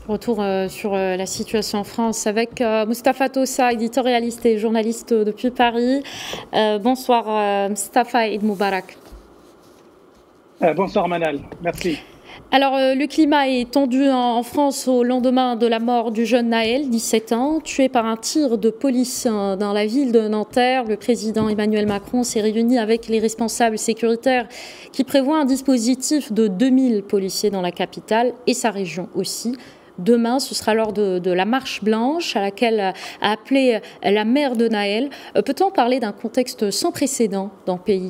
Retour sur la situation en France avec Mustapha Tossa, éditorialiste et journaliste depuis Paris. Bonsoir Mustapha Eid Moubarak. Bonsoir Manal, merci. Alors, le climat est tendu en France au lendemain de la mort du jeune Naël, 17 ans, tué par un tir de police dans la ville de Nanterre. Le président Emmanuel Macron s'est réuni avec les responsables sécuritaires qui prévoient un dispositif de 2000 policiers dans la capitale et sa région aussi. Demain, ce sera lors de la marche blanche à laquelle a appelé la mère de Naël. Peut-on parler d'un contexte sans précédent dans le pays ?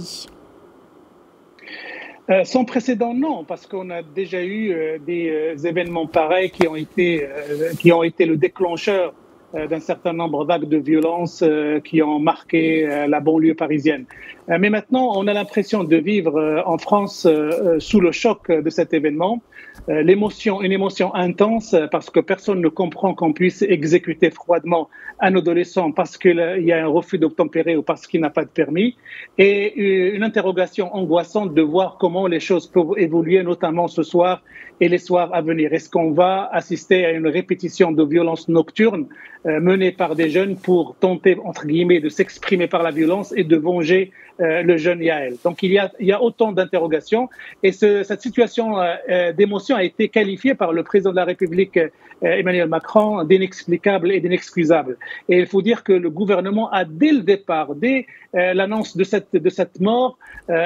Sans précédent, non, parce qu'on a déjà eu des événements pareils qui ont été le déclencheur d'un certain nombre d'actes de violence qui ont marqué la banlieue parisienne. Mais maintenant, on a l'impression de vivre en France sous le choc de cet événement. Une émotion intense parce que personne ne comprend qu'on puisse exécuter froidement un adolescent parce qu'il y a un refus d'obtempérer ou parce qu'il n'a pas de permis, et une interrogation angoissante de voir comment les choses peuvent évoluer, notamment ce soir et les soirs à venir. Est-ce qu'on va assister à une répétition de violences nocturnes menées par des jeunes pour tenter, entre guillemets, de s'exprimer par la violence et de venger le jeune Yael? Donc il y a autant d'interrogations, et cette situation d'émotion a été qualifiée par le président de la République Emmanuel Macron d'inexplicable et d'inexcusable. Et il faut dire que le gouvernement a dès le départ, dès l'annonce de cette mort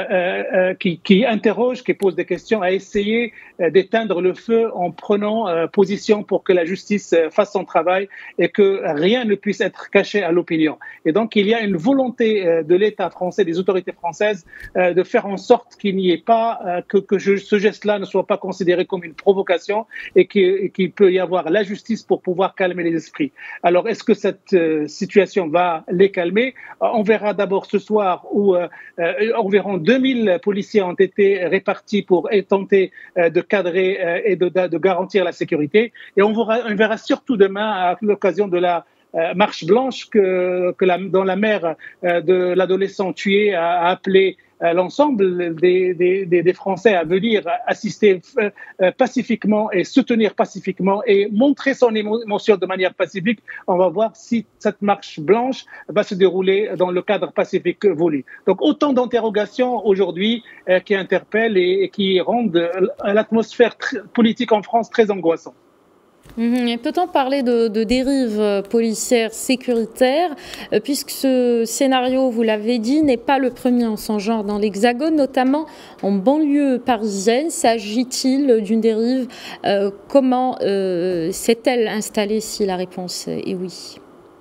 qui interroge, qui pose des questions, a essayé d'éteindre le feu en prenant position pour que la justice fasse son travail et que rien ne puisse être caché à l'opinion. Et donc il y a une volonté de l'État français, des autorités françaises, de faire en sorte qu'il n'y ait pas, que ce geste-là ne soit pas considéré comme une provocation et qu'il peut y avoir la justice pour pouvoir calmer les esprits. Alors, est-ce que cette situation va les calmer? On verra d'abord ce soir où environ 2000 policiers ont été répartis pour tenter de cadrer et de garantir la sécurité. Et on verra surtout demain, à l'occasion de la marche blanche dont la mère de l'adolescent tué a appelé l'ensemble des Français à venir assister pacifiquement et soutenir pacifiquement et montrer son émotion de manière pacifique. On va voir si cette marche blanche va se dérouler dans le cadre pacifique voulu. Donc autant d'interrogations aujourd'hui qui interpellent et qui rendent l'atmosphère politique en France très angoissante. Peut-on parler de dérives policières sécuritaires, puisque ce scénario, vous l'avez dit, n'est pas le premier en son genre dans l'Hexagone, notamment en banlieue parisienne. S'agit-il d'une dérive? Comment s'est-elle installée, si la réponse est oui?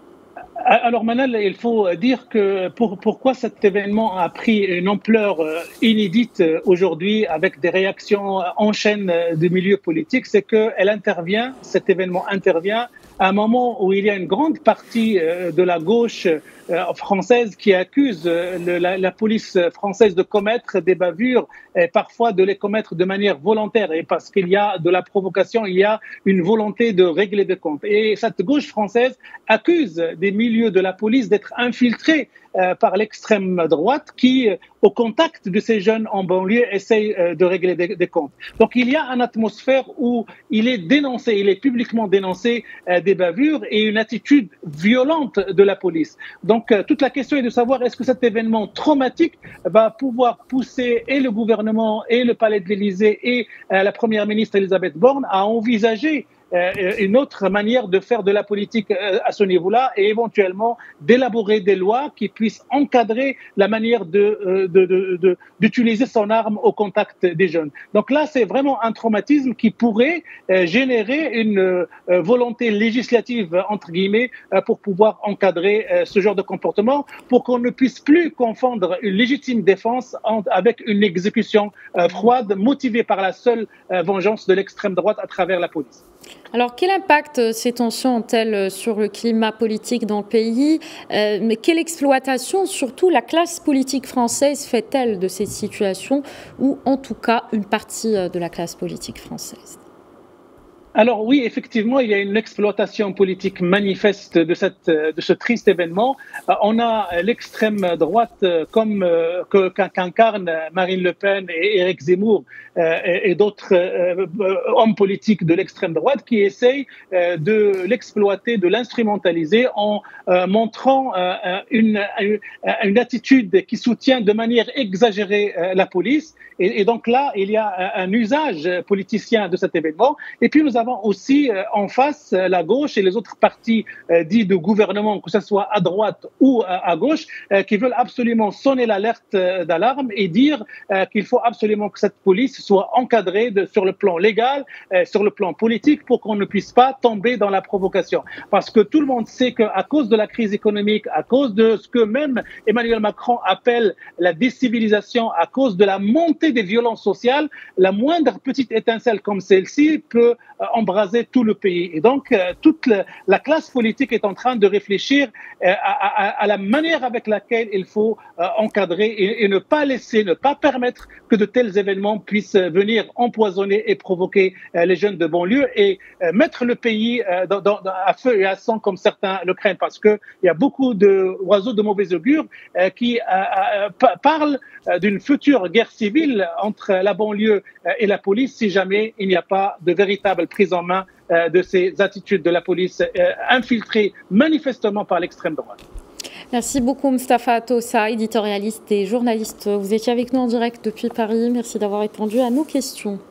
Alors Manal, il faut dire que pourquoi cet événement a pris une ampleur inédite aujourd'hui avec des réactions en chaîne du milieu politique, c'est que cet événement intervient à un moment où il y a une grande partie de la gauche française qui accuse la police française de commettre des bavures et parfois de les commettre de manière volontaire, et parce qu'il y a de la provocation, il y a une volonté de régler des comptes. Et cette gauche française accuse des milieux de la police d'être infiltrés par l'extrême droite qui, au contact de ces jeunes en banlieue, essaye de régler des comptes. Donc il y a une atmosphère où il est publiquement dénoncé des bavures et une attitude violente de la police. Donc toute la question est de savoir est-ce que cet événement traumatique va pouvoir pousser et le gouvernement et le palais de l'Élysée et la première ministre Elisabeth Borne à envisager une autre manière de faire de la politique à ce niveau-là, et éventuellement d'élaborer des lois qui puissent encadrer la manière d'utiliser son arme au contact des jeunes. Donc là, c'est vraiment un traumatisme qui pourrait générer une volonté législative, entre guillemets, pour pouvoir encadrer ce genre de comportement, pour qu'on ne puisse plus confondre une légitime défense avec une exécution froide, motivée par la seule vengeance de l'extrême droite à travers la police. Alors, quel impact ces tensions ont-elles sur le climat politique dans le pays? Mais quelle exploitation, surtout, la classe politique française fait-elle de cette situation, ou en tout cas une partie de la classe politique française? Alors oui, effectivement, il y a une exploitation politique manifeste de ce triste événement. On a l'extrême droite qu'incarnent Marine Le Pen et Éric Zemmour et d'autres hommes politiques de l'extrême droite qui essayent de l'exploiter, de l'instrumentaliser en montrant une attitude qui soutient de manière exagérée la police. Et donc là, il y a un usage politicien de cet événement. Et puis nous avons aussi en face la gauche et les autres partis dits de gouvernement, que ce soit à droite ou à gauche, qui veulent absolument sonner l'alerte d'alarme et dire qu'il faut absolument que cette police soit encadrée sur le plan légal, sur le plan politique, pour qu'on ne puisse pas tomber dans la provocation. Parce que tout le monde sait qu'à cause de la crise économique, à cause de ce que même Emmanuel Macron appelle la décivilisation, à cause de la montée des violences sociales, la moindre petite étincelle comme celle-ci peut embraser tout le pays. Et donc, toute la classe politique est en train de réfléchir à la manière avec laquelle il faut encadrer et ne pas laisser, ne pas permettre que de tels événements puissent venir empoisonner et provoquer les jeunes de banlieue et mettre le pays à feu et à sang comme certains le craignent, parce qu'il y a beaucoup d'oiseaux de mauvais augure qui parlent d'une future guerre civile entre la banlieue et la police si jamais il n'y a pas de véritable prise en main de ces attitudes de la police infiltrées manifestement par l'extrême droite. Merci beaucoup Mustapha Tossa, éditorialiste et journaliste. Vous étiez avec nous en direct depuis Paris. Merci d'avoir répondu à nos questions.